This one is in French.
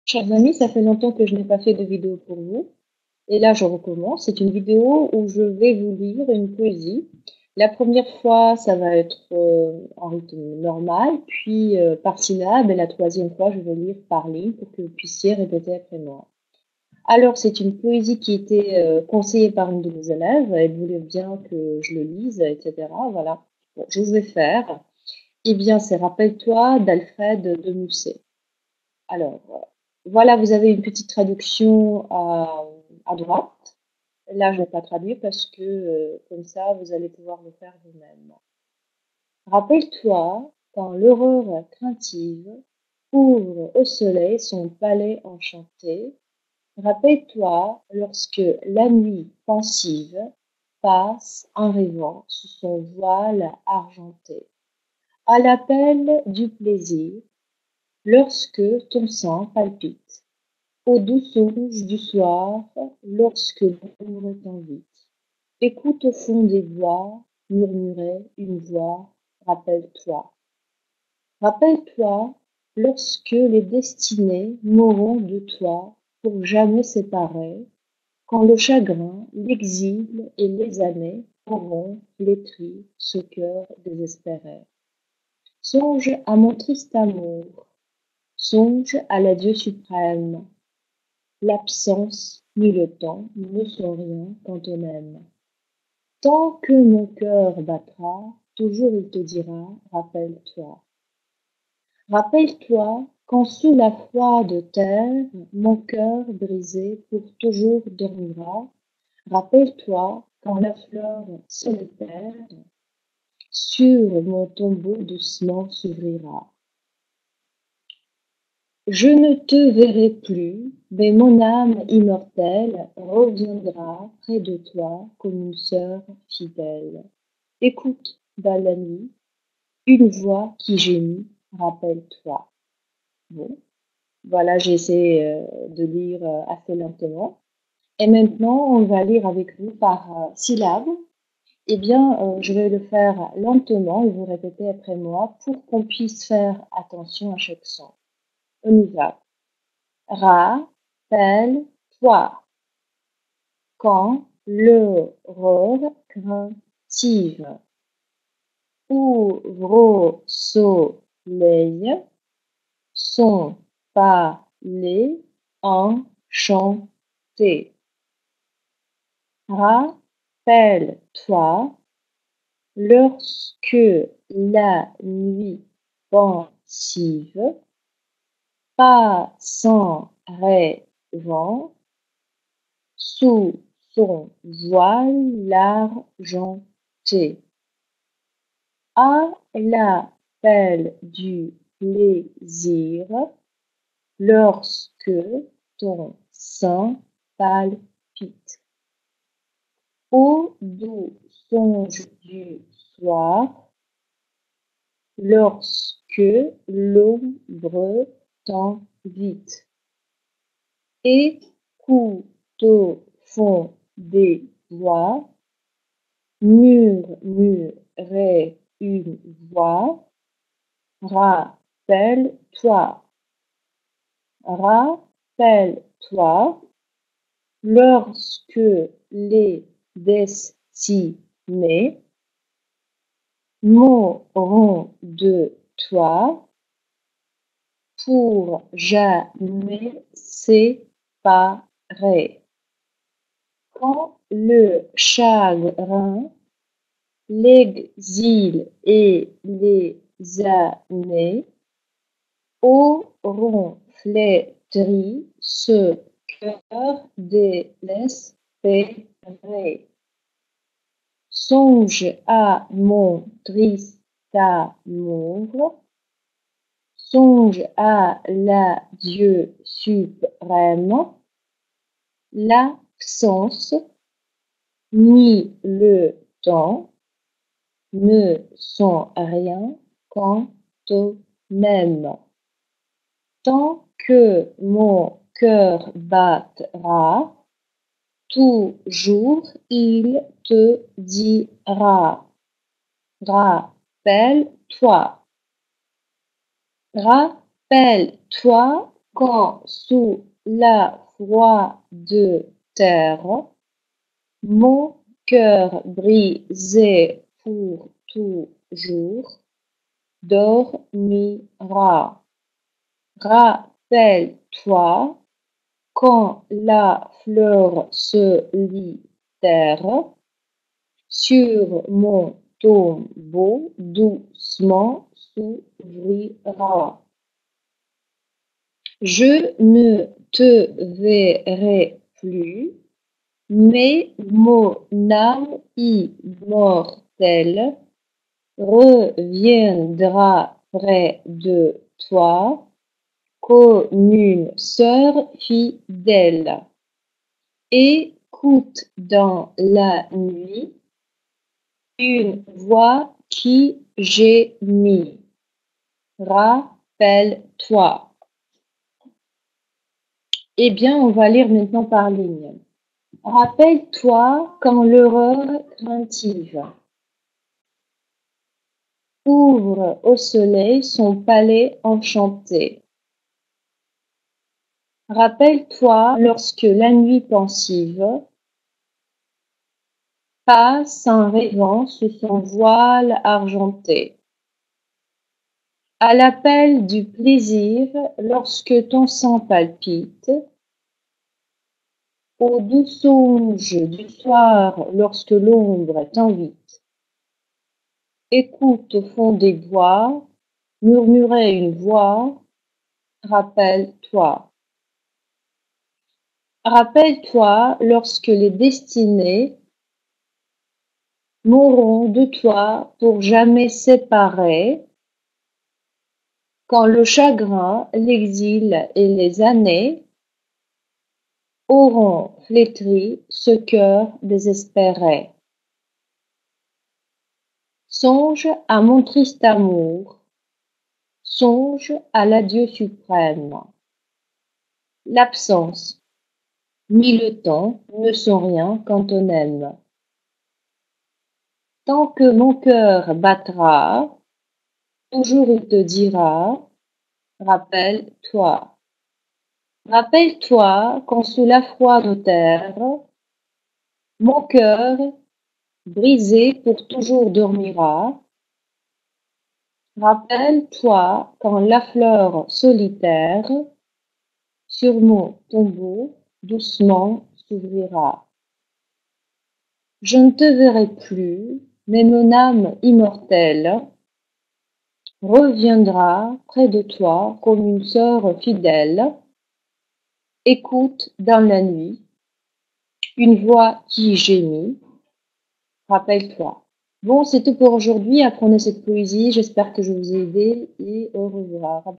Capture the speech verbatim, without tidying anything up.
Chers amis, ça fait longtemps que je n'ai pas fait de vidéo pour vous. Et là, je recommence. C'est une vidéo où je vais vous lire une poésie. La première fois, ça va être euh, en rythme normal, puis euh, par syllabe. Et la troisième fois, je vais lire par ligne pour que vous puissiez répéter après moi. Alors, c'est une poésie qui était euh, conseillée par une de mes élèves. Elle voulait bien que je le lise, et cetera. Voilà. Bon, je vais faire. Eh bien, c'est Rappelle-toi d'Alfred de Musset. Alors, euh, voilà, vous avez une petite traduction à, à droite. Là, je ne vais pas traduire parce que euh, comme ça, vous allez pouvoir le faire vous-même. Rappelle-toi quand l'aurore craintive ouvre au soleil son palais enchanté. Rappelle-toi lorsque la nuit pensive passe en rêvant sous son voile argenté. À l'appel du plaisir, lorsque ton sang palpite. Aux doux songes du soir, lorsque l'ombre t'invite. Écoute au fond des voix, murmurer une voix, rappelle-toi. Rappelle-toi lorsque les destinées mourront de toi pour jamais séparées, quand le chagrin, l'exil et les années auront flétri ce cœur désespéré. Songe à mon triste amour, songe à l'adieu suprême. L'absence ni le temps ne sont rien quand on aime. Tant que mon cœur battra, toujours il te dira, rappelle-toi. Rappelle-toi quand sous la froide terre, mon cœur brisé pour toujours dormira. Rappelle-toi quand la fleur solitaire sur mon tombeau doucement s'ouvrira. Je ne te verrai plus, mais mon âme immortelle reviendra près de toi comme une sœur fidèle. Écoute dans la nuit une voix qui gémit, rappelle-toi. Bon, voilà, j'ai essayé euh, de lire euh, assez lentement. Et maintenant, on va lire avec vous par euh, syllabes. Eh bien, euh, je vais le faire lentement et vous répétez après moi pour qu'on puisse faire attention à chaque son. On y va. Rappelle-toi quand l'aurore craintive ouvre au soleil son palais enchanté. Rappelle-toi lorsque la nuit pensive passant rêvant sous son voile argenté. À l'appel du plaisir, lorsque ton sein palpite. Au doux songe du soir, lorsque l'ombre t'invite. Écoute au fond des voix, murmurer une voix, rappelle-toi, rappelle-toi, lorsque les destinés mourront de toi pour jamais séparés. Quand le chagrin, l'exil et les années auront flétri ce cœur désespéré. Songe à mon triste amour, songe à l'adieu suprême, l'absence ni le temps ne sont rien quand on m'aime. Tant que mon cœur battra, toujours il te dira, rappelle-toi, rappelle-toi quand sous la froide terre, mon cœur brisé pour toujours dormira. Rappelle-toi quand la fleur solitaire sur mon tombeau doucement s'ouvrira. Je ne te verrai plus, mais mon âme immortelle reviendra près de toi comme une sœur fidèle. Écoute dans la nuit une voix qui gémit. Rappelle-toi. Eh bien, on va lire maintenant par ligne. Rappelle-toi quand l'horreur craintive ouvre au soleil son palais enchanté. Rappelle-toi lorsque la nuit pensive passe en rêvant sous son voile argenté. À l'appel du plaisir, lorsque ton sang palpite, au doux songe du soir, lorsque l'ombre t'invite, écoute au fond des bois, murmurer une voix, rappelle-toi. Rappelle-toi lorsque les destinées mourront de toi pour jamais séparés, quand le chagrin, l'exil et les années auront flétri ce cœur désespéré. Songe à mon triste amour, songe à l'adieu suprême. L'absence ni le temps ne sont rien quand on aime. Tant que mon cœur battra, toujours il te dira, rappelle-toi. Rappelle-toi quand sous la froide terre, mon cœur brisé pour toujours dormira. Rappelle-toi quand la fleur solitaire sur mon tombeau doucement s'ouvrira. Je ne te verrai plus, mais mon âme immortelle reviendra près de toi comme une sœur fidèle. Écoute dans la nuit une voix qui gémit. Rappelle-toi. Bon, c'est tout pour aujourd'hui. Apprenez cette poésie. J'espère que je vous ai aidé et au revoir.